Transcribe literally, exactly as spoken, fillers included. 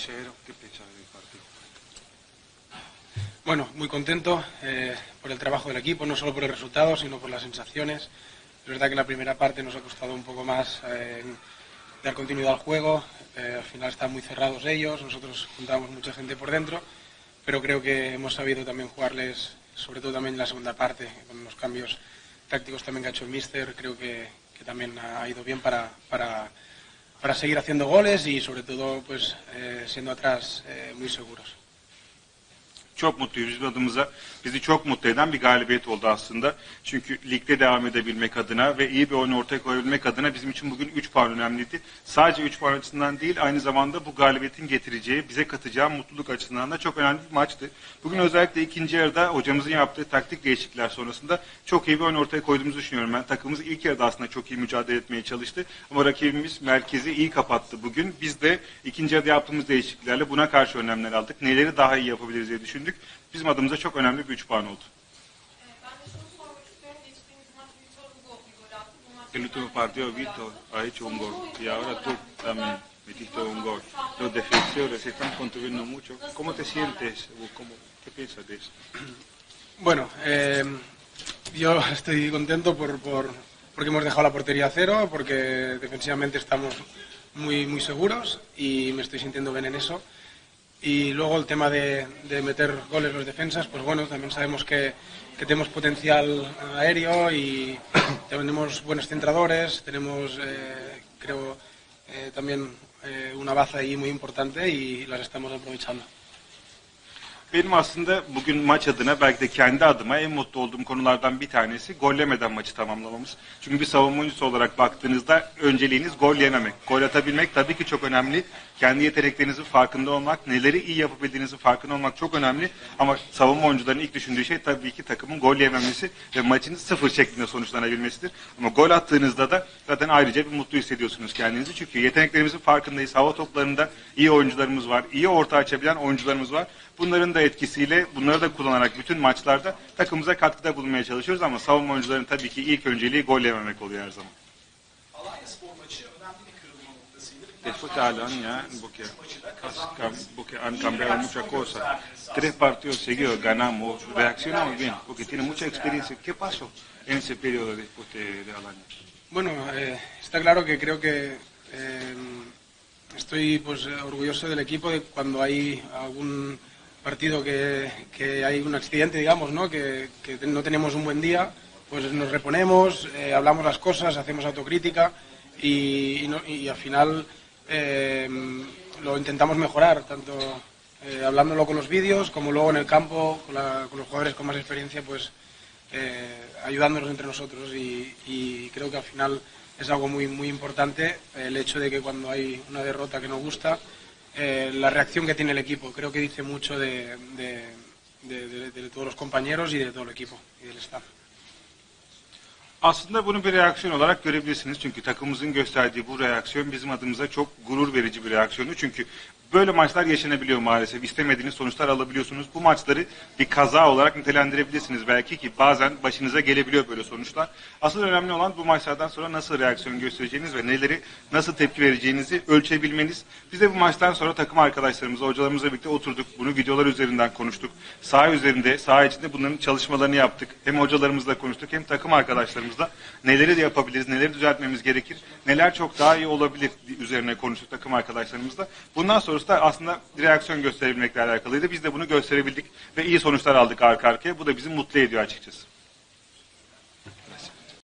cero. ¿Qué piensas del partido? Bueno, muy contento eh, por el trabajo del equipo, no solo por el resultado, sino por las sensaciones. Es verdad que en la primera parte nos ha costado un poco más eh, dar continuidad al juego. Eh, al final están muy cerrados ellos, nosotros juntábamos mucha gente por dentro, pero creo que hemos sabido también jugarles, sobre todo también en la segunda parte, con los cambios tácticos también que ha hecho el míster. Creo que, que también ha ido bien para, para, para seguir haciendo goles y sobre todo pues eh, siendo atrás eh, muy seguros. Çok mutluyuz. Bizim adımıza bizi çok mutlu eden bir galibiyet oldu aslında. Çünkü ligde devam edebilmek adına ve iyi bir oyun ortaya koyabilmek adına bizim için bugün üç puan önemliydi. Sadece üç puan açısından değil, aynı zamanda bu galibiyetin getireceği, bize katacağı mutluluk açısından da çok önemli bir maçtı. Bugün özellikle ikinci yarıda hocamızın yaptığı taktik değişiklikler sonrasında çok iyi bir oyun ortaya koyduğumuzu düşünüyorum ben. Takımımız ilk yarıda aslında çok iyi mücadele etmeye çalıştı. Ama rakibimiz merkezi iyi kapattı bugün. Biz de ikinci yarıda yaptığımız değişikliklerle buna karşı önlemler aldık. Neleri daha iyi yapabiliriz diye düşündük. Bizim adımıza çok önemli bir üç puan oldu. El último partido Víctor ha hecho un gol y ahora tú también metiste un gol. Los defensores están contribuyendo mucho. ¿Cómo te sientes? ¿Cómo, ¿Qué piensas de eso? Bueno, eh, yo estoy contento por, por, porque hemos dejado la portería a cero, porque defensivamente estamos muy, muy seguros y me estoy sintiendo bien en eso. Y luego el tema de, de meter goles los defensas, pues bueno, también sabemos que, que tenemos potencial aéreo y tenemos buenos centradores, tenemos, eh, creo, eh, también eh, una baza ahí muy importante y las estamos aprovechando. Benim aslında bugün maç adına, belki de kendi adıma en mutlu olduğum konulardan bir tanesi gol yemeden maçı tamamlamamız. Çünkü bir savunma oyuncusu olarak baktığınızda önceliğiniz gol yememek. Gol atabilmek tabii ki çok önemli. Kendi yeteneklerinizin farkında olmak, neleri iyi yapabildiğinizin farkında olmak çok önemli. Ama savunma oyuncularının ilk düşündüğü şey tabii ki takımın gol yememesi ve maçın sıfır şeklinde sonuçlanabilmesidir. Ama gol attığınızda da zaten ayrıca bir mutlu hissediyorsunuz kendinizi. Çünkü yeteneklerimizin farkındayız. Hava toplarında iyi oyuncularımız var, iyi orta açabilen oyuncularımız var. Bunların da etkisiyle, bunları da kullanarak bütün maçlarda takımımıza katkıda bulunmaya çalışıyoruz ama savunma oyuncularının tabii ki ilk önceliği gol yememek oluyor her zaman. Alanyaspor maçı önemli bir kırılma noktasıydı. Después de Alanya, porque, porque han cambiado muchas cosas. Tres partidos seguidos ganamos, reaccionamos bien, porque tiene mucha experiencia. ¿Qué pasó en ese periodo después de, de Alanya? Bueno, eh, está claro que creo que eh, estoy pues orgulloso del equipo de cuando hay algún partido que, que hay un accidente, digamos, ¿no? Que, que no tenemos un buen día, pues nos reponemos, eh, hablamos las cosas, hacemos autocrítica y, y, no, y al final eh, lo intentamos mejorar, tanto eh, hablándolo con los vídeos como luego en el campo, con, la, con los jugadores con más experiencia, pues eh, ayudándonos entre nosotros y, y creo que al final es algo muy, muy importante el hecho de que cuando hay una derrota que no gusta, Eh, la reacción que tiene el equipo. Creo que dice mucho de, de, de, de, de todos los compañeros y de todo el equipo y del staff. Aslında bunu bir reaksiyon olarak görebilirsiniz. Çünkü takımımızın gösterdiği bu reaksiyon bizim adımıza çok gurur verici bir reaksiyonu. Çünkü böyle maçlar yaşanabiliyor maalesef. İstemediğiniz sonuçlar alabiliyorsunuz. Bu maçları bir kaza olarak nitelendirebilirsiniz belki ki bazen başınıza gelebiliyor böyle sonuçlar. Asıl önemli olan bu maçlardan sonra nasıl reaksiyon göstereceğiniz ve neleri nasıl tepki vereceğinizi ölçebilmeniz. Biz de bu maçtan sonra takım arkadaşlarımızla, hocalarımızla birlikte oturduk. Bunu videolar üzerinden konuştuk. Saha üzerinde, saha içinde bunların çalışmalarını yaptık. Hem hocalarımızla konuştuk hem takım arkadaşlarımızla neleri de yapabiliriz, neleri düzeltmemiz gerekir, neler çok daha iyi olabilir üzerine konuştuk takım arkadaşlarımızla. Bundan sonra da aslında reaksiyon gösterebilmekle alakalıydı. Biz de bunu gösterebildik ve iyi sonuçlar aldık arka arkaya. Bu da bizi mutlu ediyor açıkçası.